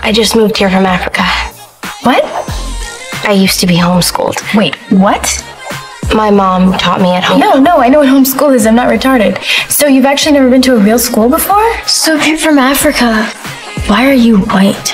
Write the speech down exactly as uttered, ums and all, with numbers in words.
I just moved here from Africa. What? I used to be homeschooled. Wait, what? My mom taught me at home. No, no, I know what homeschool is. I'm not retarded. So you've actually never been to a real school before? So if you're from Africa, Why are you white?